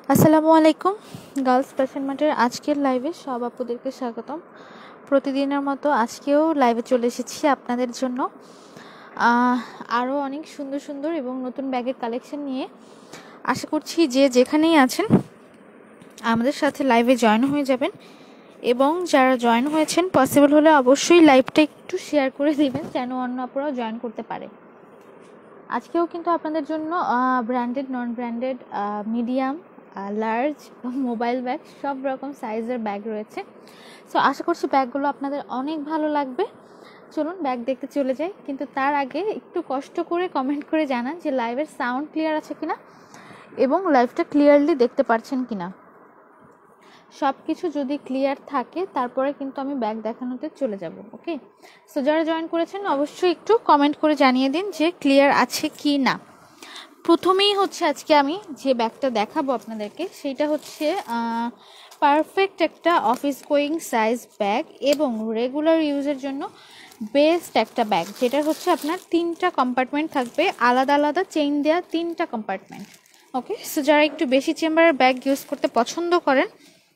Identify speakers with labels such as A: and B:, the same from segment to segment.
A: আসসালামু আলাইকুম। Girls fashion মার্টের আজকের লাইভে সব আপুদেরকে স্বাগতম। প্রতিদিনের মতো আজকেও লাইভে চলে এসেছি আপনাদের জন্য আরও অনেক সুন্দর সুন্দর এবং নতুন ব্যাগের কালেকশন নিয়ে। আশা করছি যে যেখানেই আছেন আমাদের সাথে লাইভে জয়েন হয়ে যাবেন, এবং যারা জয়েন হয়েছেন পসিবল হলে অবশ্যই লাইভটা একটু শেয়ার করে দিবেন যেন অন্য আপুরাও জয়েন করতে পারে। আজকেও কিন্তু আপনাদের জন্য branded, non branded, medium, large, mobile bag, সব রকম সাইজের ব্যাগ রয়েছে। সো আশা করছি ব্যাগগুলো আপনাদের অনেক ভালো লাগবে। চলুন ব্যাগ দেখতে চলে যাই, কিন্তু তার আগে একটু কষ্ট করে কমেন্ট করে জানান যে লাইভের সাউন্ড ক্লিয়ার আছে কিনা এবং লাইভটা ক্লিয়ারলি দেখতে পাচ্ছেন কিনা। সব কিছু যদি ক্লিয়ার থাকে তারপরে কিন্তু আমি ব্যাগ দেখানোতে চলে যাব। ওকে, সো যারা জয়েন করেছেন অবশ্যই একটু কমেন্ট করে জানিয়ে দিন যে ক্লিয়ার আছে কি না। প্রথমেই হচ্ছে আজকে আমি যে ব্যাগটা দেখাবো আপনাদেরকে সেটা হচ্ছে পারফেক্ট একটা অফিস গোয়িং সাইজ ব্যাগ এবং রেগুলার ইউজের জন্য বেস্ট একটা ব্যাগ, যেটা হচ্ছে আপনার 3টা কম্পার্টমেন্ট থাকবে, আলাদা আলাদা চেইন দেওয়া 3টা কম্পার্টমেন্ট। ওকে, সো যারা একটু বেশি চেম্বারের ব্যাগ ইউজ করতে পছন্দ করেন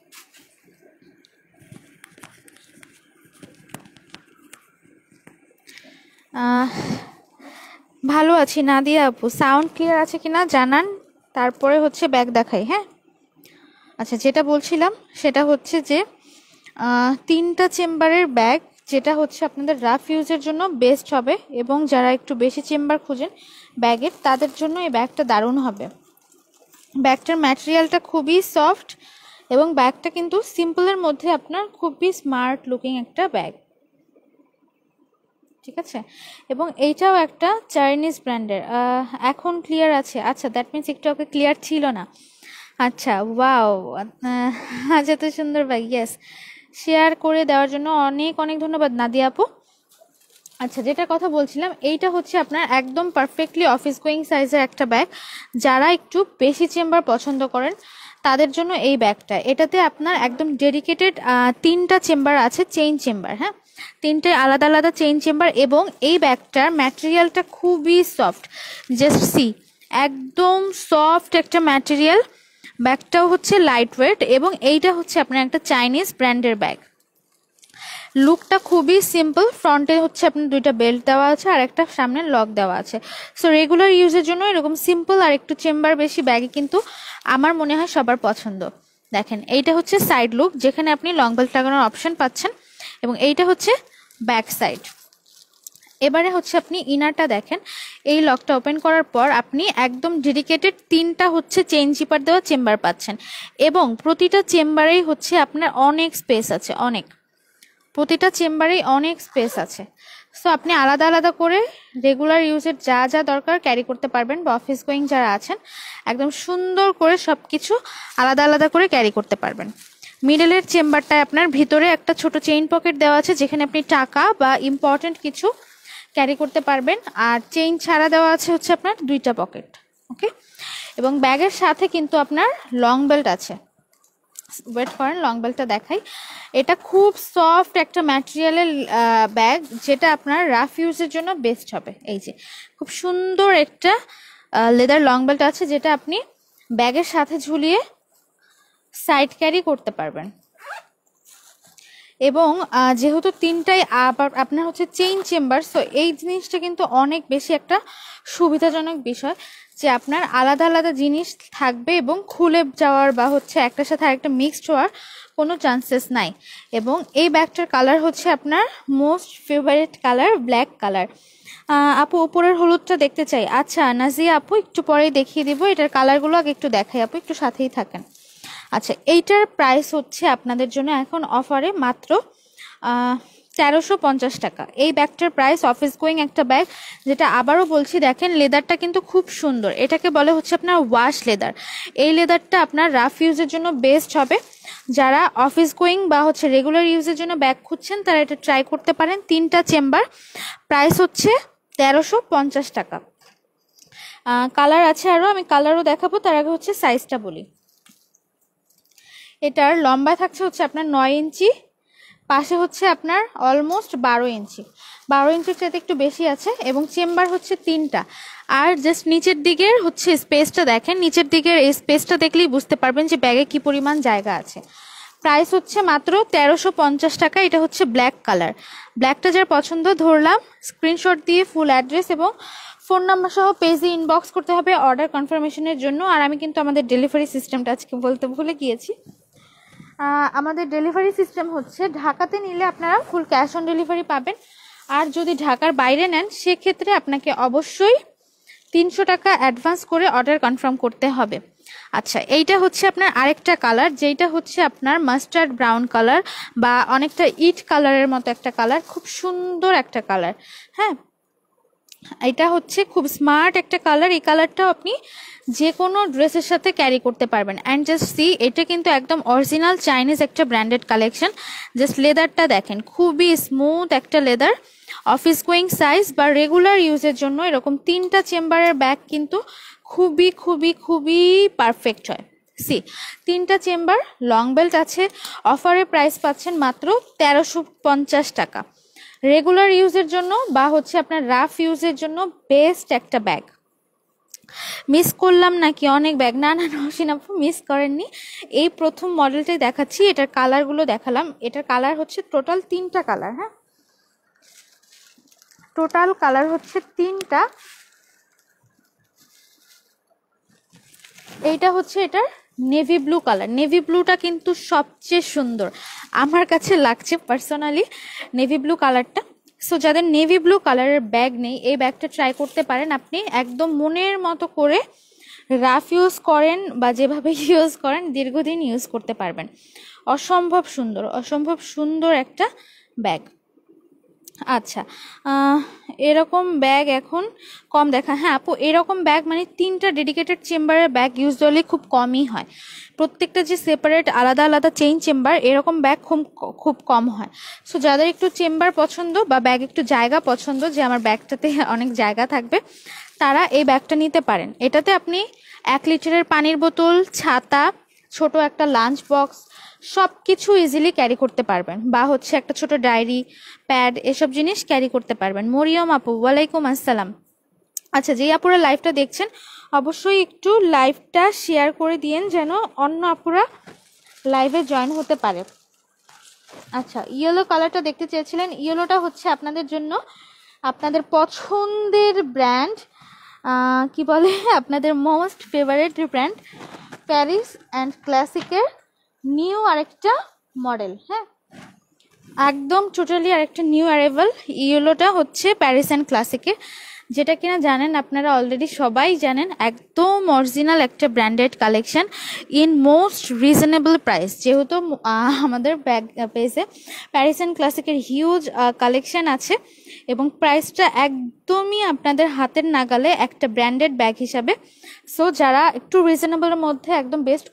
A: ভালো আছি নাদিয়া আপু, সাউন্ড ক্লিয়ার আছে কিনা জানান, তারপরে হচ্ছে ব্যাগ দেখাই। হ্যাঁ, আচ্ছা, যেটা বলছিলাম সেটা হচ্ছে যে 3টা চেম্বারের ব্যাগ, যেটা হচ্ছে আপনাদের রাফ ইউজের জন্য বেস্ট হবে, এবং যারা একটু বেশি চেম্বার খুঁজেন ব্যাগের তাদের জন্য এই ব্যাগটা দারুণ হবে। ব্যাগটার ম্যাটেরিয়ালটা খুবই সফট এবং ব্যাগটা কিন্তু সিম্পলের মধ্যে আপনার খুবই স্মার্ট লুকিং একটা ব্যাগ, ঠিক আছে। এবং এইটাও একটা চাইনিজ ব্র্যান্ডের। এখন ক্লিয়ার আছে? আচ্ছা, দ্যাট মিনস একটু ওকে ক্লিয়ার ছিল না। আচ্ছা, ওয়াও, আচ্ছা, তো সুন্দর ব্যাগ। ইয়েস, শেয়ার করে দেওয়ার জন্য অনেক অনেক ধন্যবাদ নাদিয়া আপু। আচ্ছা, যেটা কথা বলছিলাম, এইটা হচ্ছে আপনার একদম পারফেক্টলি অফিস গোয়িং সাইজের একটা ব্যাগ। যারা একটু বেশি চেম্বার পছন্দ করেন তাদের জন্য এই ব্যাগটা। এটাতে আপনার একদম ডেডিকেটেড 3টা চেম্বার আছে, চেইন চেম্বার। হ্যাঁ, 3টে আলাদা আলাদা চেইন চেম্বার, এবং এই ব্যাগটার ম্যাটেরিয়ালটা খুবই সফট। জাস্ট সি, একদম সফট একটা ম্যাটেরিয়াল। ব্যাগটাও হচ্ছে লাইট ওয়েট, এবং এইটা হচ্ছে আপনার একটা চাইনিজ ব্র্যান্ডের ব্যাগ। লুকটা খুবই সিম্পল। ফ্রন্টে হচ্ছে আপনার 2টা বেল্ট দেওয়া আছে আর একটা সামনে লক দেওয়া আছে। সো রেগুলার ইউজের জন্য এরকম সিম্পল আর একটু চেম্বার বেশি ব্যাগে কিন্তু আমার মনে হয় সবার পছন্দ। দেখেন, এইটা হচ্ছে সাইড লুক, যেখানে আপনি লং বেল্ট লাগানোর অপশন পাচ্ছেন, এবং এইটা হচ্ছে ব্যাক সাইড। এবারে হচ্ছে আপনি ইনারটা দেখেন, এই লকটা ওপেন করার পর আপনি একদম ডেডিকেটেড 3টা হচ্ছে চেইন জিপার দেওয়া চেম্বার পাচ্ছেন, এবং প্রতিটা চেম্বারেই হচ্ছে আপনার অনেক স্পেস আছে, প্রতিটা চেম্বারেই অনেক স্পেস আছে। সো আপনি আলাদা আলাদা করে রেগুলার ইউজের যা যা দরকার ক্যারি করতে পারবেন, বা অফিস গোয়িং যারা আছেন একদম সুন্দর করে সব কিছু আলাদা আলাদা করে ক্যারি করতে পারবেন। মিডলের চেম্বারটায় আপনার ভিতরে একটা ছোট চেইন পকেট দেওয়া আছে, যেখানে আপনি টাকা বা ইম্পর্টেন্ট কিছু ক্যারি করতে পারবেন, আর চেইন ছাড়া দেওয়া আছে হচ্ছে আপনার 2টা পকেট। ওকে, এবং ব্যাগের সাথে কিন্তু আপনার লং বেল্ট আছে। ওয়েট করেন, লং বেল্টটা দেখাই। এটা খুব সফট একটা ম্যাটেরিয়ালের ব্যাগ, যেটা আপনার রাফ ইউজের জন্য বেস্ট হবে। এই যে খুব সুন্দর একটা লেদার লং বেল্ট আছে, যেটা আপনি ব্যাগের সাথে ঝুলিয়ে সাইড ক্যারি করতে পারবেন। এবং যেহেতু 3টাই আবার আপনার হচ্ছে চেইন চেম্বার, সো এই জিনিসটা কিন্তু অনেক বেশি একটা সুবিধাজনক বিষয়, যে আপনার আলাদা আলাদা জিনিস থাকবে এবং খুলে যাওয়ার বা হচ্ছে একটার সাথে আরেকটা মিক্সড হওয়ার কোনো চান্সেস নাই। এবং এই ব্যাগটার কালার হচ্ছে আপনার most favourite colour, black colour. আপু, উপরের হলুদটা দেখতে চাই। আচ্ছা নাজিয়া আপু, একটু পরেই দেখিয়ে দিব। এটার কালারগুলো আগে একটু দেখাই আপু, একটু সাথেই থাকেন। আচ্ছা, এইটার প্রাইস হচ্ছে আপনাদের জন্য এখন অফারে মাত্র 1350 টাকা। এই ব্যাগটার প্রাইস, অফিস গোয়িং একটা ব্যাগ, যেটা আবারও বলছি, দেখেন লেদারটা কিন্তু খুব সুন্দর। এটাকে বলে হচ্ছে আপনার ওয়াশ লেদার। এই লেদারটা আপনার রাফ ইউজের জন্য বেস্ট হবে। যারা অফিস গোয়িং বা হচ্ছে রেগুলার ইউজের জন্য ব্যাগ খুঁজছেন তারা এটা ট্রাই করতে পারেন। 3টা চেম্বার, প্রাইস হচ্ছে 1350 টাকা। কালার আছে আরও, আমি কালারও দেখাবো, তার আগে হচ্ছে সাইজটা বলি। এটার লম্বা থাকছে হচ্ছে আপনার 9 ইঞ্চি, পাশে হচ্ছে আপনার অলমোস্ট 12 ইঞ্চি, 12 ইঞ্চির চাইতে একটু বেশি আছে, এবং চেম্বার হচ্ছে 3টা। আর জাস্ট নিচের দিকের হচ্ছে স্পেসটা দেখেন, নিচের দিকের এই স্পেসটা দেখলেই বুঝতে পারবেন যে ব্যাগে কি পরিমাণ জায়গা আছে। প্রাইস হচ্ছে মাত্র 1350 টাকা। এটা হচ্ছে ব্ল্যাক কালার। ব্ল্যাকটা যার পছন্দ ধরলাম, স্ক্রিনশট দিয়ে ফুল অ্যাড্রেস এবং ফোন নাম্বার সহ পেজে ইনবক্স করতে হবে অর্ডার কনফার্মেশনের জন্য। আর আমি কিন্তু আমাদের ডেলিভারি সিস্টেমটা আজকে বলতে ভুলে গিয়েছি। আমাদের ডেলিভারি সিস্টেম হচ্ছে ঢাকাতে নিলে আপনারা ফুল ক্যাশ অন ডেলিভারি পাবেন, আর যদি ঢাকার বাইরে নেন সেক্ষেত্রে আপনাকে অবশ্যই 300 টাকা অ্যাডভান্স করে অর্ডার কনফার্ম করতে হবে। আচ্ছা, এইটা হচ্ছে আপনার আরেকটা কালার, যেটা হচ্ছে আপনার মাস্টার্ড ব্রাউন কালার বা অনেকটা ইট কালারের মতো একটা কালার, খুব সুন্দর একটা কালার। হ্যাঁ, এটা হচ্ছে খুব স্মার্ট একটা কালার। এই কালারটাও আপনি যে কোনো ড্রেসের সাথে ক্যারি করতে পারবেন। অ্যান্ড জাস্ট সি, এটা কিন্তু একদম অরিজিনাল চাইনিজ একটা ব্র্যান্ডেড কালেকশন। জাস্ট লেদারটা দেখেন, খুবই স্মুথ একটা লেদার। অফিস গোয়িং সাইজ বা রেগুলার ইউজের জন্য এরকম 3টা চেম্বারের ব্যাগ কিন্তু খুবই খুবই খুবই পারফেক্ট হয়। সি, 3টা চেম্বার, লং বেল্ট আছে। অফারে প্রাইস পাচ্ছেন মাত্র 1350 টাকা। রেগুলার ইউজের জন্য বা হচ্ছে আপনার রাফ ইউজের জন্য বেস্ট একটা ব্যাগ। মিস করলাম নাকি অনেক ব্যাগ? না না, নওশিন আপু মিস করেননি, এই প্রথম মডেলটাই দেখাচ্ছি। এটার কালারগুলো দেখালাম। এটার কালার হচ্ছে টোটাল 3টা কালার। হ্যাঁ, টোটাল কালার হচ্ছে 3টা। এইটা হচ্ছে এটার নেভি ব্লু কালার। নেভি ব্লুটা কিন্তু সবচেয়ে সুন্দর আমার কাছে লাগছে পার্সোনালি, নেভি ব্লু কালারটা। সো যাদের নেভি ব্লু কালারের ব্যাগ নেই, এই ব্যাগটা ট্রাই করতে পারেন। আপনি একদম মনের মতো করে রাফ ইউজ করেন বা যেভাবে ইউজ করেন দীর্ঘদিন ইউজ করতে পারবেন। অসম্ভব সুন্দর, অসম্ভব সুন্দর একটা ব্যাগ। আচ্ছা, এরকম ব্যাগ এখন কম দেখা। হ্যাঁ আপু, এরকম ব্যাগ মানে 3টা ডেডিকেটেড চেম্বারের ব্যাগ ইউজুয়ালি খুব কমই হয়। প্রত্যেকটা যে সেপারেট আলাদা আলাদা চেইন চেম্বার, এরকম ব্যাগ খুব কম হয়। সো যাদের একটু চেম্বার পছন্দ বা ব্যাগ একটু জায়গা পছন্দ, যে আমার ব্যাগটাতে অনেক জায়গা থাকবে, তারা এই ব্যাগটা নিতে পারেন। এটাতে আপনি 1 লিটারের পানির বোতল, ছাতা, ছোট একটা লাঞ্চ বক্স সব কিছু ইজিলি ক্যারি করতে পারবেন, বা হচ্ছে একটা ছোট ডায়েরি, প্যাড, এসব জিনিস ক্যারি করতে পারবেন। মরিয়ম আপু, ওয়ালাইকুম আসসালাম। আচ্ছা, যেই আপুরা লাইভটা দেখছেন অবশ্যই একটু লাইভটা শেয়ার করে দিয়েন যেন অন্য আপুরা লাইভে জয়েন হতে পারে। আচ্ছা, ইয়েলো কালারটা দেখতে চেয়েছিলেন। ইয়েলোটা হচ্ছে আপনাদের জন্য আপনাদের পছন্দের ব্র্যান্ড, কি বলে, আপনাদের most favourite brand Paris and ক্লাসিকের নিউ আরেকটা মডেল। হ্যাঁ, একদম টোটালি আরেকটা নিউ অ্যারাইভাল। ইয়েলোটা হচ্ছে প্যারিস অ্যান্ড ক্লাসিকের, যেটা কিনা জানেন আপনারা অলরেডি সবাই জানেন, একদম অরিজিনাল একটা branded collection in most reasonable price. যেহেতু আমাদের ব্যাগ পেজে প্যারিস অ্যান্ড ক্লাসিকের হিউজ কালেকশন আছে এবং প্রাইসটা একদমই আপনাদের হাতের নাগালে একটা ব্র্যান্ডেড ব্যাগ হিসাবে। সো যারা একটু রিজনেবলের মধ্যে একদম বেস্ট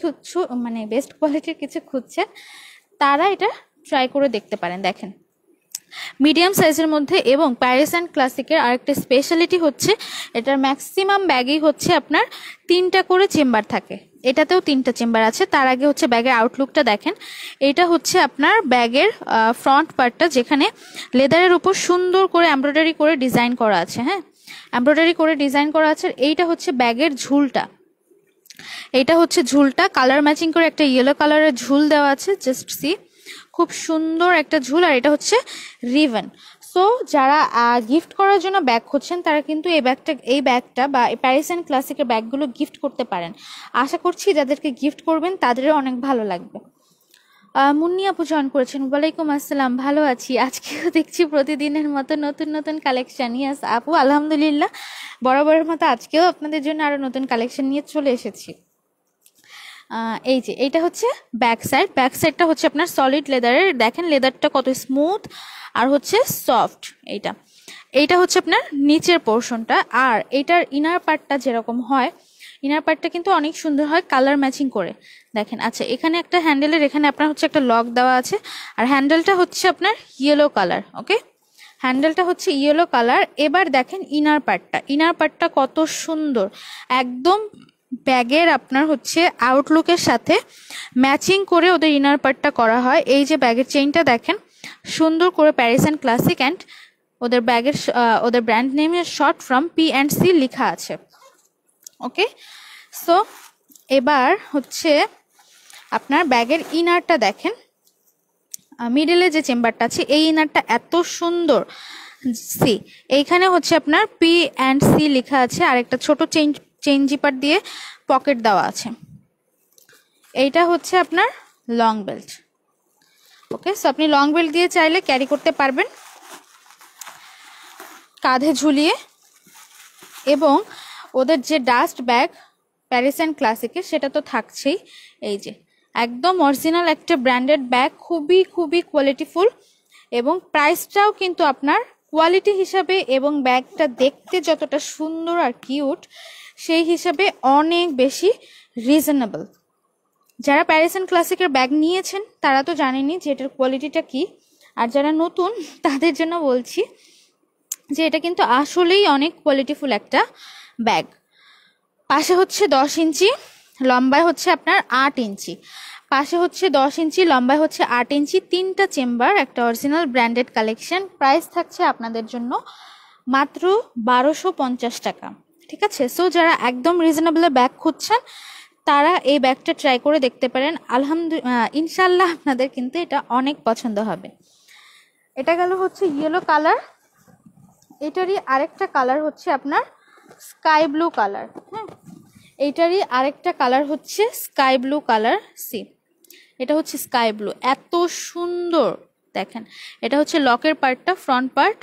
A: কোয়ালিটির কিছু খুঁজছেন, তারা এটা ট্রাই করে দেখতে পারেন। দেখেন, মিডিয়াম সাইজের মধ্যে, এবং প্যারিস অ্যান্ড ক্লাসিকের আরেকটা স্পেশালিটি হচ্ছে এটার ম্যাক্সিমাম ব্যাগেই হচ্ছে আপনার 3টা করে চেম্বার থাকে। এটাতেও 3টা চেম্বার আছে। তার আগে হচ্ছে ব্যাগের আউটলুকটা দেখেন। এটা হচ্ছে আপনার ব্যাগের ফ্রন্ট পার্টটা, যেখানে লেদারের উপর সুন্দর করে এমব্রয়ডারি করে ডিজাইন করা আছে। হ্যাঁ, এমব্রয়ডারি করে ডিজাইন করা আছে। এইটা হচ্ছে ব্যাগের ঝুলটা। এইটা হচ্ছে ঝুলটা, কালার ম্যাচিং করে একটা ইয়েলো কালারের ঝুল দেওয়া আছে। জাস্ট সি, খুব সুন্দর একটা ঝুল। আর এটা হচ্ছে রিবন। সো যারা গিফট করার জন্য ব্যাগ খুঁজছেন, তারা কিন্তু এই ব্যাগটা বা প্যারিস অ্যান্ড ক্লাসিকের ব্যাগগুলো গিফট করতে পারেন। আশা করছি যাদেরকে গিফট করবেন তাদেরও অনেক ভালো লাগবে। মুন্নি আপু জয়েন করেছেন, ওয়ালাইকুম আসসালাম। ভালো আছি, আজকেও দেখছি প্রতিদিনের মতো নতুন নতুন কালেকশন। ইয়াস আপু, আলহামদুলিল্লাহ, বরাবরের মতো আজকেও আপনাদের জন্য আরো নতুন কালেকশন নিয়ে চলে এসেছি। এই যে এইটা হচ্ছে ব্যাক সাইডটা হচ্ছে আপনার সলিড লেদারের। দেখেন লেদারটা কত স্মুথ আর হচ্ছে সফট। এইটা হচ্ছে আপনার নিচের পোর্শনটা। আর এইটার ইনার পার্টটা যেরকম হয়, ইনার পার্টটা কিন্তু অনেক সুন্দর হয় কালার ম্যাচিং করে। দেখেন, আচ্ছা, এখানে একটা হ্যান্ডেলের এখানে আপনার হচ্ছে একটা লক দেওয়া আছে, আর হ্যান্ডেলটা হচ্ছে আপনার ইয়েলো কালার। ওকে, হ্যান্ডেলটা হচ্ছে ইয়েলো কালার। এবার দেখেন ইনার পার্টটা কত সুন্দর, একদম ব্যাগের আপনার হচ্ছে আউটলুকের সাথে ম্যাচিং করে ওদের ইনার পার্টটা করা হয়। এই যে ব্যাগের চেইনটা দেখেন সুন্দর করে প্যারিস অ্যান্ড ক্লাসিক অ্যান্ড ওদের ব্র্যান্ড নেমের শর্ট ফ্রম P&C লেখা আছে। ওকে, সো এবার হচ্ছে আপনার ব্যাগের ইনারটা দেখেন, মিডলে যে চেম্বারটা আছে এই ইনারটা এত সুন্দর। সি এইখানে হচ্ছে আপনার P&C লেখা আছে, আর একটা ছোট চেইন জিপার দিয়ে পকেট দেওয়া আছে। এইটা হচ্ছে আপনার লং বেল্ট। ওকে, সো আপনি লং বেল্ট দিয়ে চাইলে ক্যারি করতে পারবেন কাঁধে ঝুলিয়ে। এবং ওদের যে ডাস্ট ব্যাগ প্যারিস অ্যান্ড ক্লাসিকের সেটা তো থাকছেই। এই যে একদম অরিজিনাল একটা ব্র্যান্ডেড ব্যাগ, খুবই খুবই কোয়ালিটিফুল, এবং প্রাইসটাও কিন্তু আপনার কোয়ালিটি হিসাবে এবং ব্যাগটা দেখতে যতটা সুন্দর আর কিউট সেই হিসাবে অনেক বেশি রিজনেবল। যারা প্যারিস অ্যান্ড ক্লাসিকের ব্যাগ নিয়েছেন তারা তো জানেনই যে এটার কোয়ালিটিটা কি, আর যারা নতুন তাদের জন্য বলছি যে এটা কিন্তু আসলেই অনেক কোয়ালিটিফুল একটা ব্যাগ। পাশে হচ্ছে 10 ইঞ্চি, লম্বায় হচ্ছে আপনার 8 ইঞ্চি, পাশে হচ্ছে 10 ইঞ্চি, লম্বায় হচ্ছে 8 ইঞ্চি, 3টা চেম্বার, একটা অরিজিনাল ব্র্যান্ডেড কালেকশন। প্রাইস থাকছে আপনাদের জন্য মাত্র 1250 টাকা। ঠিক আছে, সো যারা একদম রিজনেবল ব্যাগ খুঁজছেন তারা এই ব্যাগটা ট্রাই করে দেখতে পারেন। ইনশাল্লাহ আপনাদের কিন্তু এটা অনেক পছন্দ হবে। এটা গেল হচ্ছে ইয়েলো কালার। এটারই আরেকটা কালার হচ্ছে আপনার স্কাই ব্লু কালার। হ্যাঁ, এইটারই আরেকটা কালার হচ্ছে স্কাই ব্লু কালার। সি এটা হচ্ছে স্কাই ব্লু, এত সুন্দর দেখেন। এটা হচ্ছে লকের পার্টটা, ফ্রন্ট পার্ট।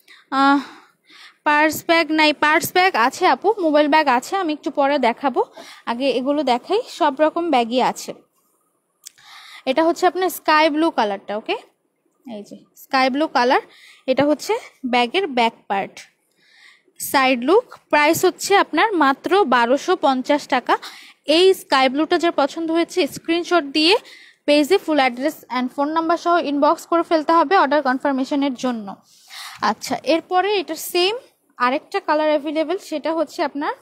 A: পার্স ব্যাগ নাই, পার্স ব্যাগ আছে আপু, মোবাইল ব্যাগ আছে, আমি একটু পরে দেখাবো, আগে এগুলো দেখাই। সব রকম ব্যাগই আছে। এটা হচ্ছে আপনার স্কাই ব্লু কালারটা। ওকে, এই যে স্কাই ব্লু কালার, এটা হচ্ছে ব্যাগের back part. Side look, price হচ্ছে আপনার মাত্র 1250 টাকা। এই স্কাই ব্লুটা যার পছন্দ হয়েছে স্ক্রিনশট দিয়ে পেজে full address and phone number সহ ইনবক্স করে ফেলতে হবে অর্ডার কনফার্মেশনের জন্য। আচ্ছা, এরপরে এটার সেম আরেকটা কালার অ্যাভেলেবেল, সেটা হচ্ছে আপনার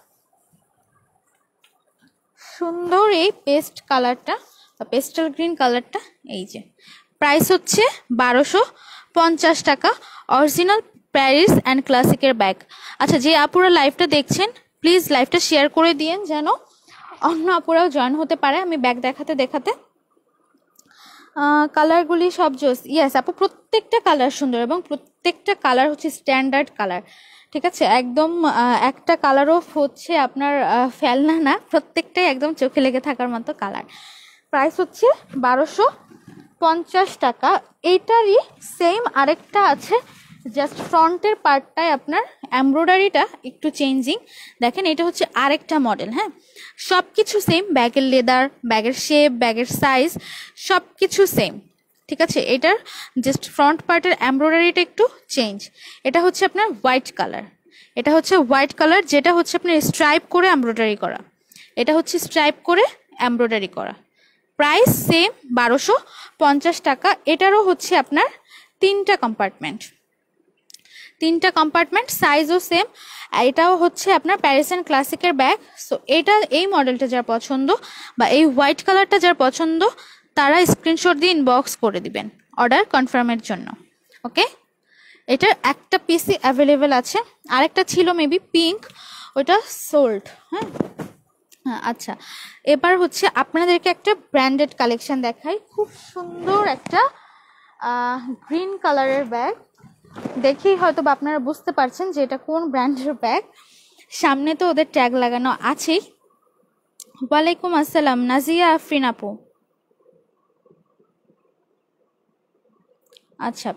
A: সুন্দর এই পেস্ট কালারটা বা পেস্টাল গ্রিন কালারটা। এই যে প্রাইস হচ্ছে 1250 টাকা, অরিজিনাল প্যারিস অ্যান্ড ক্লাসিকের ব্যাগ। আচ্ছা, যে আপুরা লাইভটা দেখছেন প্লিজ লাইভটা শেয়ার করে দিয়েন যেন অন্য আপুরাও জয়েন হতে পারে। আমি ব্যাগ দেখাতে দেখাতে কালারগুলি সব জোস। ইয়েস আপু, প্রত্যেকটা কালার সুন্দর এবং প্রত্যেকটা কালার হচ্ছে স্ট্যান্ডার্ড কালার। ঠিক আছে, একদম একটা কালারও হচ্ছে আপনার ফেলনা না, প্রত্যেকটাই একদম চোখে লেগে থাকার মতো কালার। প্রাইস হচ্ছে 1250 টাকা। এইটারই সেম আরেকটা আছে, জাস্ট ফ্রন্টের পার্টটায় আপনার এমব্রয়ডারিটা একটু চেঞ্জিং। দেখেন এটা হচ্ছে আরেকটা মডেল। হ্যাঁ, সব কিছু সেম, ব্যাগের লেদার, ব্যাগের শেপ, ব্যাগের সাইজ সব কিছু সেম। ঠিক আছে, এটার জাস্ট ফ্রন্ট পার্টের এমব্রয়ডারিটা একটু চেঞ্জ। এটা হচ্ছে আপনার হোয়াইট কালার, এটা হচ্ছে হোয়াইট কালার যেটা হচ্ছে আপনার স্ট্রাইপ করে এমব্রয়ডারি করা, এটা হচ্ছে স্ট্রাইপ করে এমব্রয়ডারি করা। প্রাইস সেম 1250 টাকা। এটারও হচ্ছে আপনার 3টা কম্পার্টমেন্ট, সাইজও সেম। এটাও হচ্ছে আপনার প্যারিস অ্যান্ড ক্লাসিকের ব্যাগ। সো এটা এই মডেলটা যার পছন্দ বা এই হোয়াইট কালারটা যার পছন্দ তারা স্ক্রিনশট দিয়ে ইনবক্স করে দিবেন অর্ডার কনফার্মের জন্য। ওকে, এটার একটা পিসি অ্যাভেলেবেল আছে, আরেকটা ছিল মেবি পিঙ্ক, ওটা সোল্ড। হ্যাঁ, আচ্ছা, এবার হচ্ছে আপনাদেরকে একটা ব্র্যান্ডেড কালেকশন দেখাই। খুব সুন্দর একটা গ্রিন কালারের ব্যাগ, দেখেই হয়তো বা আপনারা বুঝতে পারছেন যে এটা কোন ব্র্যান্ডের ব্যাগ। সামনে তো ওদের ট্যাগ লাগানো আছেই। ওয়ালাইকুম আসসালাম নাজিয়া আফরিন আপু। আচ্ছা,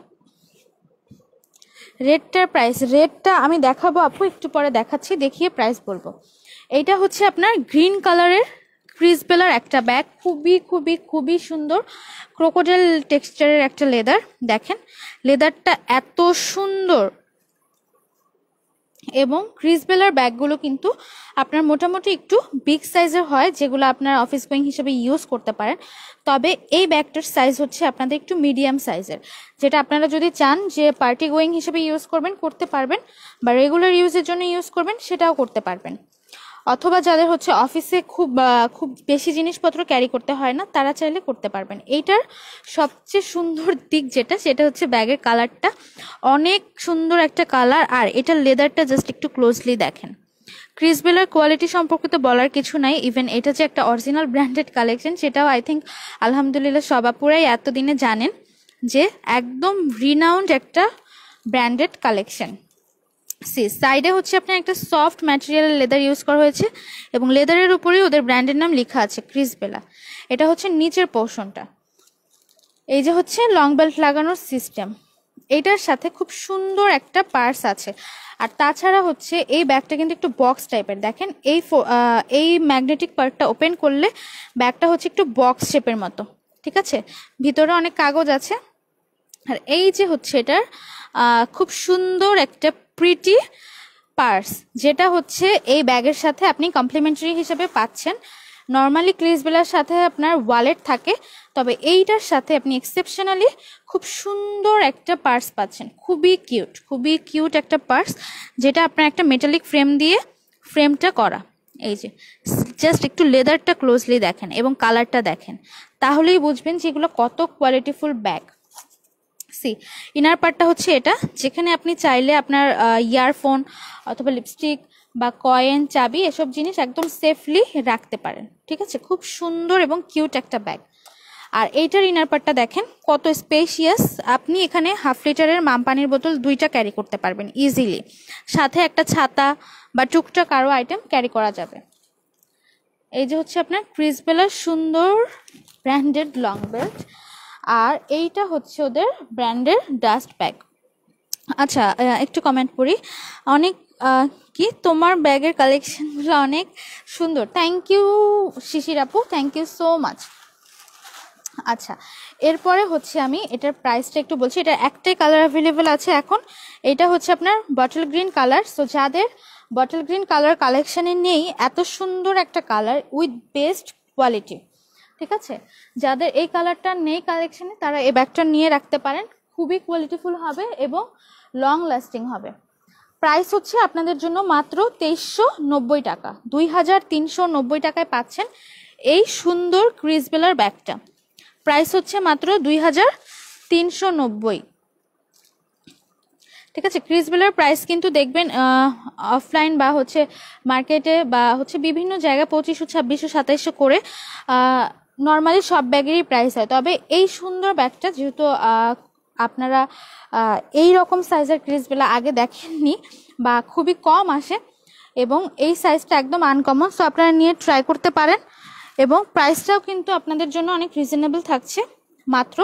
A: রেডটার প্রাইস, রেডটা আমি দেখাবো আপু, একটু পরে দেখাচ্ছি, দেখিয়ে প্রাইস বলবো। এইটা হচ্ছে আপনার গ্রিন কালারের ক্রিসবেলার একটা ব্যাগ, খুবই খুবই খুবই সুন্দর, ক্রোকোডাইল টেক্সচারের একটা লেদার। দেখেন লেদারটা এত সুন্দর, এবং ক্রিসবেলার ব্যাগগুলো কিন্তু আপনার মোটামুটি একটু বিগ সাইজের হয়, যেগুলো আপনার অফিস গোয়িং হিসেবে ইউজ করতে পারেন। তবে এই ব্যাগটার সাইজ হচ্ছে আপনাদের একটু মিডিয়াম সাইজের, যেটা আপনারা যদি চান যে পার্টি গোয়িং হিসেবে ইউজ করবেন করতে পারবেন, বা রেগুলার ইউজের জন্য ইউজ করবেন সেটাও করতে পারবেন। অথবা যাদের হচ্ছে অফিসে খুব বেশি জিনিসপত্র ক্যারি করতে হয় না, তারা চাইলে করতে পারবেন। এইটার সবচেয়ে সুন্দর দিক সেটা হচ্ছে ব্যাগের কালারটা, অনেক সুন্দর একটা কালার। আর এটার লেদারটা জাস্ট একটু ক্লোজলি দেখেন। ক্রিসবেলার কোয়ালিটি সম্পর্কে তো বলার কিছু নাই, ইভেন এটা যে একটা অরিজিনাল ব্র্যান্ডেড কালেকশন সেটাও আই থিঙ্ক আলহামদুলিল্লাহ সব আপুরাই এতদিনে জানেন যে একদম রিনাউন্ড একটা ব্র্যান্ডেড কালেকশন। সাইডে হচ্ছে আপনার একটা সফট ম্যাটেরিয়ালের লেদার ইউজ করা হয়েছে এবং লেদারের উপরেই ওদের ব্র্যান্ডের নাম লেখা আছে ক্রিসবেলা। এটা হচ্ছে নিচের পোর্শনটা। এই যে হচ্ছে লং বেল্ট লাগানোর সিস্টেম, এইটার সাথে খুব সুন্দর একটা পার্স আছে। আর তাছাড়া হচ্ছে এই ব্যাগটা কিন্তু একটু বক্স টাইপের, দেখেন এই ম্যাগনেটিক পার্টটা ওপেন করলে ব্যাগটা হচ্ছে একটু বক্স শেপের মতো, ঠিক আছে। ভিতরে অনেক কাগজ আছে। আর এই যে হচ্ছে এটার খুব সুন্দর একটা প্রিটি পার্স, যেটা হচ্ছে এই ব্যাগের সাথে আপনি কমপ্লিমেন্টারি হিসেবে পাচ্ছেন। নর্মালি ক্রিসবেলার সাথে আপনার ওয়ালেট থাকে, তবে এইটার সাথে আপনি এক্সেপশনালি খুব সুন্দর একটা পার্স পাচ্ছেন। খুবই কিউট একটা পার্স, যেটা আপনার একটা মেটালিক ফ্রেম দিয়ে ফ্রেমটা করা। এই যে জাস্ট একটু লেদারটা ক্লোজলি দেখেন এবং কালারটা দেখেন, তাহলেই বুঝবেন যে এগুলো কত কোয়ালিটিফুল ব্যাগ। ইনার পার্টটা হচ্ছে এটা, যেখানে আপনি চাইলে আপনার ইয়ারফোন অথবা লিপস্টিক বা কয়েন, চাবি এসব জিনিস একদম সেফলি রাখতে পারেন, ঠিক আছে। খুব সুন্দর এবং কিউট একটা ব্যাগ। আর এইটার ইনার পার্টটা দেখেন কত স্পেশিয়াস। আপনি এখানে 1/2 লিটারের মামপানির বোতল 2টা ক্যারি করতে পারবেন ইজিলি, সাথে একটা ছাতা বা টুকটাক আরও আইটেম ক্যারি করা যাবে। এই যে হচ্ছে আপনার ক্রিসবেলার সুন্দর ব্র্যান্ডেড লং বেল্ট, আর এইটা হচ্ছে ওদের ব্র্যান্ডের ডাস্ট ব্যাগ। আচ্ছা, একটু কমেন্ট করি, অনেক কি তোমার ব্যাগের কালেকশনগুলো অনেক সুন্দর। থ্যাংক ইউ শিশির আপু, থ্যাংক ইউ সো মাচ। আচ্ছা, এরপরে হচ্ছে আমি এটার প্রাইসটা একটু বলছি। এটা একটাই কালার অ্যাভেলেবেল আছে এখন, এটা হচ্ছে আপনার বটল গ্রিন কালার। সো যাদের বটল গ্রিন কালার কালেকশানে নেই, এত সুন্দর একটা কালার উইথ বেস্ট কোয়ালিটি, ঠিক আছে, যাদের এই কালারটা নেই কালেকশানে, তারা এই ব্যাগটা নিয়ে রাখতে পারেন। খুবই কোয়ালিটিফুল হবে এবং লং লাস্টিং হবে। প্রাইস হচ্ছে আপনাদের জন্য মাত্র 2390 টাকা, 2390 টাকায় পাচ্ছেন এই সুন্দর ক্রিসবেলার ব্যাগটা। প্রাইস হচ্ছে মাত্র 2390, ঠিক আছে। ক্রিসবেলার প্রাইস কিন্তু দেখবেন অফলাইন বা হচ্ছে মার্কেটে বা হচ্ছে বিভিন্ন জায়গায় 2500, 2600, 2700 করে নর্মালি সব ব্যাগেরই প্রাইস হয়। তবে এই সুন্দর ব্যাগটা যেহেতু আপনারা এই রকম সাইজের ক্রিসবেলা আগে দেখেননি বা খুবই কম আসে, এবং এই সাইজটা একদম আনকমন, সো আপনারা নিয়ে ট্রাই করতে পারেন। এবং প্রাইসটাও কিন্তু আপনাদের জন্য অনেক রিজনেবল থাকছে, মাত্র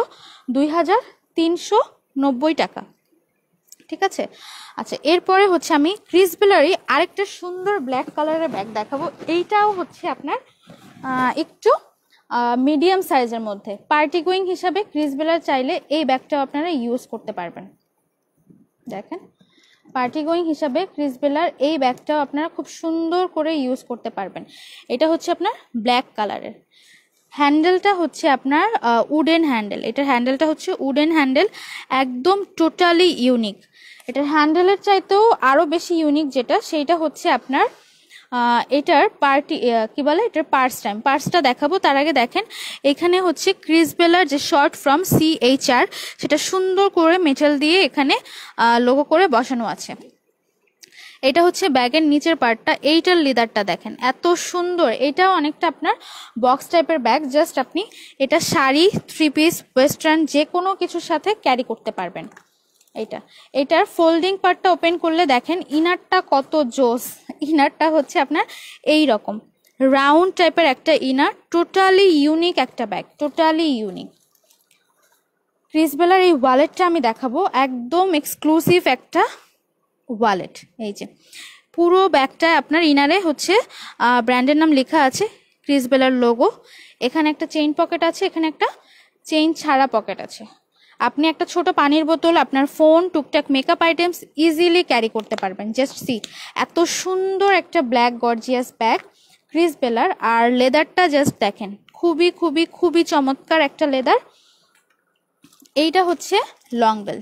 A: 2390 টাকা, ঠিক আছে। আচ্ছা, এরপরে হচ্ছে আমি ক্রিসবেলারই আরেকটা সুন্দর ব্ল্যাক কালারের ব্যাগ দেখাবো। এইটাও হচ্ছে আপনার একটু মিডিয়াম সাইজের মধ্যে। পার্টি গোয়িং হিসাবে ক্রিসবেলার চাইলে এই ব্যাগটাও আপনারা ইউজ করতে পারবেন। দেখেন, পার্টি গোয়িং হিসাবে ক্রিসবেলার এই ব্যাগটাও আপনারা খুব সুন্দর করে ইউজ করতে পারবেন। এটা হচ্ছে আপনার ব্ল্যাক কালারের। হ্যান্ডেলটা হচ্ছে আপনার উডেন হ্যান্ডেল, এটার হ্যান্ডেলটা হচ্ছে উডেন হ্যান্ডেল, একদম টোটালি ইউনিক। এটার হ্যান্ডেলের চাইতেও আরও বেশি ইউনিক যেটা, সেইটা হচ্ছে আপনার এটার কি বলে, এটার পার্সটা দেখাবো। তার আগে দেখেন, এখানে হচ্ছে ক্রিসবেলার যে শর্ট ফ্রম CHR সেটা সুন্দর করে মেটাল দিয়ে এখানে লোগো করে বসানো আছে। এটা হচ্ছে ব্যাগের নিচের পার্টটা, এইটার লেদারটা দেখেন এত সুন্দর। এটাও অনেকটা আপনার বক্স টাইপের ব্যাগ, জাস্ট আপনি এটা শাড়ি, 3 পিস, ওয়েস্টার্ন যে কোনো কিছুর সাথে ক্যারি করতে পারবেন। এটার ফোল্ডিং পার্টটা ওপেন করলে দেখেন ইনারটা কত জোস। ইনারটা হচ্ছে আপনার এই রকম রাউন্ড টাইপের একটা ইনার, টোটালি ইউনিক একটা ব্যাগ, টোটালি ইউনিক। ক্রিসবেলার এই ওয়ালেটটা আমি দেখাবো, একদম এক্সক্লুসিভ একটা ওয়ালেট। এই যে পুরো ব্যাগটা আপনার ইনারে হচ্ছে ব্র্যান্ডের নাম লেখা আছে, ক্রিসবেলার লোগো। এখানে একটা চেইন পকেট আছে, এখানে একটা চেইন ছাড়া পকেট আছে। আপনি একটা ছোট পানির বোতল, আপনার ফোন, টুকটাক মেকআপ আইটেমস ইজিলি ক্যারি করতে পারবেন। জাস্ট সি, এত সুন্দর একটা ব্ল্যাক গর্জিয়াস ব্যাগ ক্রিসবেলার। আর লেদারটা জাস্ট দেখেন, খুবই খুবই খুবই চমৎকার একটা লেদার। এইটা হচ্ছে লং বেল্ট,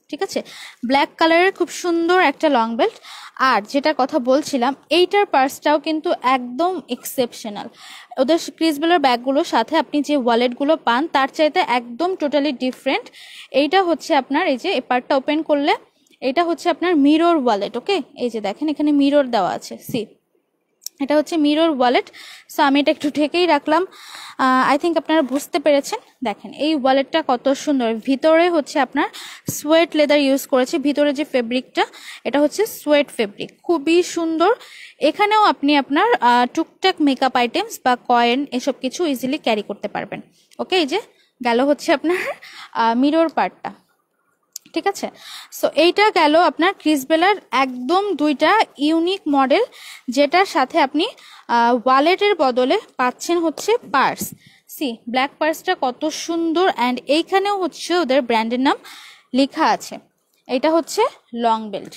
A: ঠিক আছে, ব্ল্যাক কালারের খুব সুন্দর একটা লং বেল্ট। আর যেটা কথা বলছিলাম, এইটার পার্সটাও কিন্তু একদম এক্সেপশনাল। ওদের ক্রিসবেলের ব্যাগগুলোর সাথে আপনি যে ওয়ালেটগুলো পান তার চাইতে একদম টোটালি ডিফারেন্ট। এইটা হচ্ছে আপনার, এই যে এই পার্টটা ওপেন করলে এটা হচ্ছে আপনার মিরর ওয়ালেট। ওকে, এই যে দেখেন এখানে মিরর দেওয়া আছে, সি এটা হচ্ছে মিরর ওয়ালেট। সো আমি এটা একটু ঢেকেই রাখলাম, আই থিঙ্ক আপনারা বুঝতে পেরেছেন। দেখেন এই ওয়ালেটটা কত সুন্দর, ভিতরে হচ্ছে আপনার সোয়েট লেদার ইউজ করেছে, ভিতরে যে ফেব্রিকটা এটা হচ্ছে সোয়েট ফেব্রিক, খুবই সুন্দর। এখানেও আপনি আপনার টুকটাক মেকআপ আইটেমস বা কয়েন এসব কিছু ইজিলি ক্যারি করতে পারবেন। ওকে, এই যে গেল হচ্ছে আপনার মিরর পার্টটা, ঠিক আছে। সো এইটা গেল আপনার ক্রিসবেলার একদম দুইটা ইউনিক মডেল, যেটার সাথে আপনি ওয়ালেটের বদলে পাচ্ছেন হচ্ছে পার্স। সি ব্ল্যাক পার্সটা কত সুন্দর, অ্যান্ড এইখানেও হচ্ছে ওদের ব্র্যান্ডের নাম লেখা আছে। এটা হচ্ছে লং বেল্ট।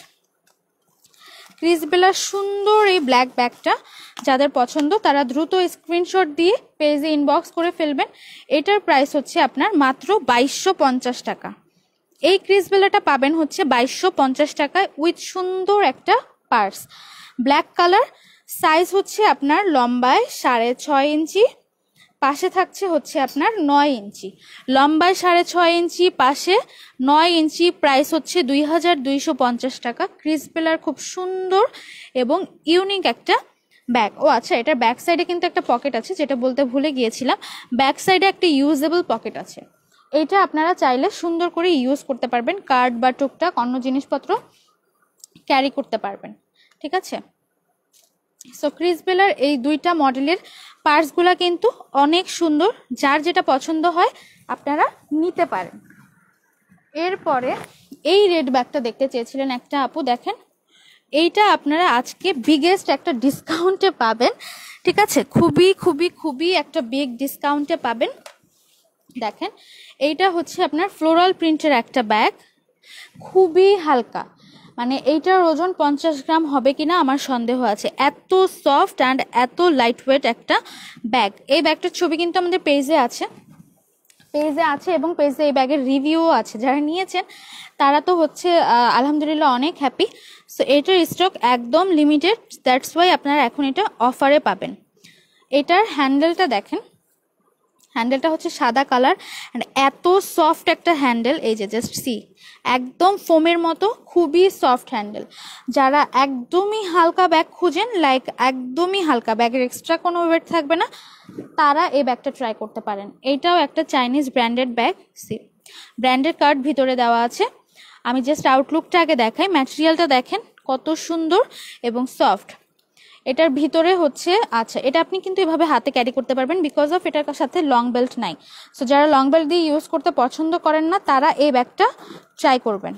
A: ক্রিসবেলার সুন্দর এই ব্ল্যাক ব্যাগটা যাদের পছন্দ তারা দ্রুত স্ক্রিনশট দিয়ে পেজে ইনবক্স করে ফেলবেন। এটার প্রাইস হচ্ছে আপনার মাত্র 2250 টাকা। এই ক্রিসবেলাটা পাবেন হচ্ছে 2250 টাকায় উইথ সুন্দর একটা পার্স, ব্ল্যাক কালার। সাইজ হচ্ছে আপনার লম্বায় 6.5 ইঞ্চি, পাশে থাকছে হচ্ছে আপনার 9 ইঞ্চি। লম্বায় 6.5 ইঞ্চি, পাশে 9 ইঞ্চি। প্রাইস হচ্ছে 2250 টাকা। ক্রিসবেলার খুব সুন্দর এবং ইউনিক একটা ব্যাগ। ও আচ্ছা, এটার ব্যাক সাইডে কিন্তু একটা পকেট আছে, যেটা বলতে ভুলে গিয়েছিলাম। ব্যাক সাইডে একটা ইউজেবল পকেট আছে, এইটা আপনারা চাইলে সুন্দর করে ইউজ করতে পারবেন, কার্ড বা টুকটাক অন্য জিনিসপত্র ক্যারি করতে পারবেন, ঠিক আছে। সো ক্রিসবেলার এই দুইটা মডেলের পার্সগুলা কিন্তু অনেক সুন্দর, যার যেটা পছন্দ হয় আপনারা নিতে পারেন। এরপরে এই রেড ব্যাগটা দেখতে চেয়েছিলেন একটা আপু, দেখেন এইটা আপনারা আজকে বিগেস্ট একটা ডিসকাউন্টে পাবেন, ঠিক আছে, খুবই খুবই খুবই একটা বিগ ডিসকাউন্টে পাবেন। দেখেন এইটা হচ্ছে আপনার ফ্লোরাল প্রিন্টের একটা ব্যাগ, খুবই হালকা, মানে এইটার ওজন 50 গ্রাম হবে কিনা আমার সন্দেহ আছে, এত সফট অ্যান্ড এত লাইট ওয়েট একটা ব্যাগ। এই ব্যাগটার ছবি কিন্তু আমাদের পেজে আছে এবং পেজে এই ব্যাগের রিভিউও আছে। যারা নিয়েছেন তারা তো হচ্ছে আলহামদুলিল্লাহ অনেক হ্যাপি। সো এটার স্টক একদম লিমিটেড, দ্যাটস ওয়াই আপনারা এখন এটা অফারে পাবেন। এটার হ্যান্ডেলটা দেখেন, হ্যান্ডেলটা হচ্ছে সাদা কালার অ্যান্ড এত সফট একটা হ্যান্ডেল, এই যে জাস্ট সি, একদম ফোমের মতো, খুবই সফট হ্যান্ডেল। যারা একদমই হালকা ব্যাগ খুঁজেন, লাইক একদমই হালকা, ব্যাগের এক্সট্রা কোনো ওয়েট থাকবে না, তারা এই ব্যাগটা ট্রাই করতে পারেন। এইটাও একটা চাইনিজ ব্র্যান্ডেড ব্যাগ, সি ব্র্যান্ডের কার্ড ভিতরে দেওয়া আছে। আমি জাস্ট আউটলুকটা আগে দেখাই, ম্যাটেরিয়ালটা দেখেন কত সুন্দর এবং সফট। এটার ভিতরে হচ্ছে, আচ্ছা এটা আপনি কিন্তু এভাবে হাতে ক্যারি করতে পারবেন বিকজ অফ এটার সাথে লং বেল্ট নাই। সো যারা লং বেল্ট দিয়ে ইউজ করতে পছন্দ করেন না তারা এই ব্যাগটা ট্রাই করবেন।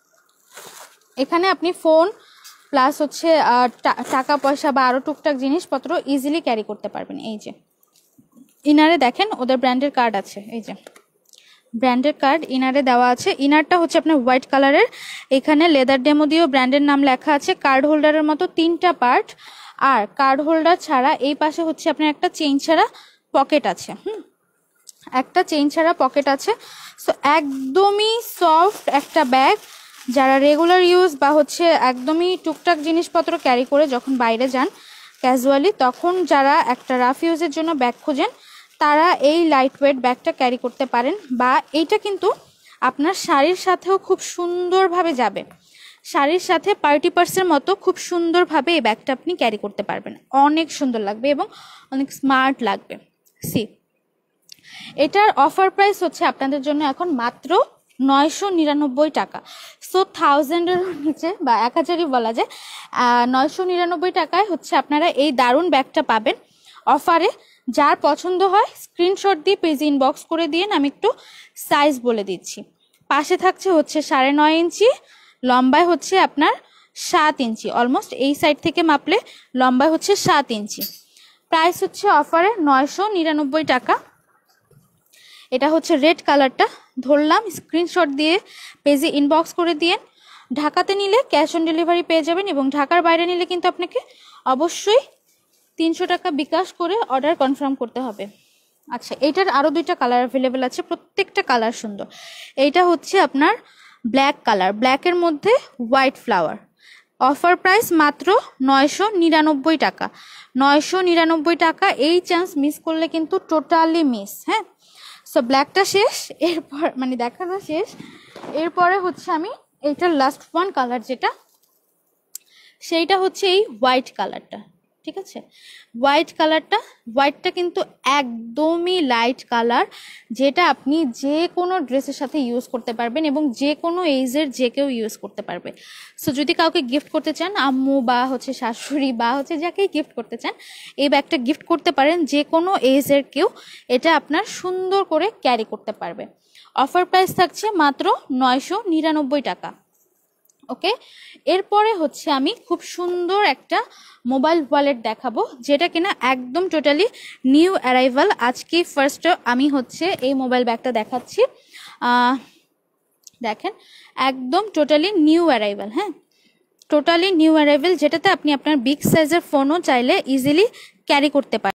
A: এখানে আপনি ফোন প্লাস হচ্ছে টাকা পয়সা বা আরও টুকটাক জিনিসপত্র ইজিলি ক্যারি করতে পারবেন। এই যে ইনারে দেখেন ওদের ব্র্যান্ডের কার্ড আছে, এই যে ব্র্যান্ডের কার্ড ইনারে দেওয়া আছে। ইনারটা হচ্ছে আপনার হোয়াইট কালারের, এখানে লেদার ডেমো দিয়েও ব্র্যান্ডের নাম লেখা আছে। কার্ড হোল্ডারের মতো 3টা পার্ট, আর কার্ড হোল্ডার ছাড়া এই পাশে হচ্ছে আপনার একটা চেইন ছাড়া পকেট আছে, একটা চেইন ছাড়া পকেট আছে। সো একদমই সফট একটা ব্যাগ, যারা রেগুলার ইউজ বা হচ্ছে একদমই টুকটাক জিনিসপত্র ক্যারি করে যখন বাইরে যান ক্যাজুয়ালি, তখন যারা একটা রাফ ইউজের জন্য ব্যাগ খোঁজেন তারা এই লাইট ওয়েট ব্যাগটা ক্যারি করতে পারেন। বা এইটা কিন্তু আপনার শাড়ির সাথেও খুব সুন্দরভাবে যাবে, শাড়ির সাথে পার্টি পার্সের মতো খুব সুন্দরভাবে এই ব্যাগটা আপনি ক্যারি করতে পারবেন, অনেক সুন্দর লাগবে এবং অনেক স্মার্ট লাগবে। সি এটার অফার প্রাইস হচ্ছে আপনাদের জন্য এখন মাত্র 999 টাকা। সো 1000-এর নিচে বা 1000ই বলা যায়, 999 টাকায় হচ্ছে আপনারা এই দারুণ ব্যাগটা পাবেন অফারে। যার পছন্দ হয় স্ক্রিনশট দিয়ে পেজে ইনবক্স করে দিন, আমি একটু সাইজ বলে দিচ্ছি। পাশে থাকছে হচ্ছে 9.5 ইঞ্চি, লম্বায় হচ্ছে আপনার 7 ইঞ্চি, অলমোস্ট এই সাইড থেকে মাপলে লম্বায় হচ্ছে 7 ইঞ্চি। প্রাইস হচ্ছে অফারে 999 টাকা। এটা হচ্ছে রেড কালারটা, ধরলাম, স্ক্রিনশট দিয়ে পেজে ইনবক্স করে দিন। ঢাকাতে নিলে ক্যাশ অন ডেলিভারি পেয়ে যাবেন এবং ঢাকার বাইরে নিলে কিন্তু আপনাকে অবশ্যই 300 টাকা বিকাশ করে অর্ডার কনফার্ম করতে হবে। আচ্ছা, এইটার আরও 2টা কালার অ্যাভেলেবেল আছে, প্রত্যেকটা কালার সুন্দর। এইটা হচ্ছে আপনার ব্ল্যাক কালার, ব্ল্যাকের মধ্যে হোয়াইট ফ্লাওয়ার। অফার প্রাইস মাত্র 999 টাকা, 999 টাকা। এই চান্স মিস করলে কিন্তু টোটালি মিস। হ্যাঁ, সো ব্ল্যাকটা শেষ, এরপর মানে দেখানো শেষ। এরপরে হচ্ছে আমি এইটার লাস্ট ওয়ান কালার যেটা, সেইটা হচ্ছে এই হোয়াইট কালারটা। ঠিক আছে, হোয়াইট কালারটা, হোয়াইটটা কিন্তু একদমই লাইট কালার, যেটা আপনি যে কোনো ড্রেসের সাথে ইউজ করতে পারবেন এবং যে কোনো এজের যে কেউ ইউজ করতে পারবে। সো যদি কাউকে গিফট করতে চান, আম্মু বা হচ্ছে শাশুড়ি বা হচ্ছে যাকেই গিফট করতে চান, এই ব্যাগটা গিফট করতে পারেন যে কোনো এজের কেউ, এটা আপনার সুন্দর করে ক্যারি করতে পারবে। অফার প্রাইস থাকছে মাত্র 999 টাকা। ওকে, এরপরে হচ্ছে আমি খুব সুন্দর একটা মোবাইল ওয়ালেট দেখাবো, যেটা কিনা একদম টোটালি নিউ অ্যারাইভাল। আজকে ফার্স্ট আমি হচ্ছে এই মোবাইল ব্যাগটা দেখাচ্ছি। দেখেন, একদম টোটালি নিউ অ্যারাইভাল। হ্যাঁ, টোটালি নিউ অ্যারাইভাল, যেটাতে আপনি আপনার বিগ সাইজের ফোনও চাইলে ইজিলি ক্যারি করতে পারেন।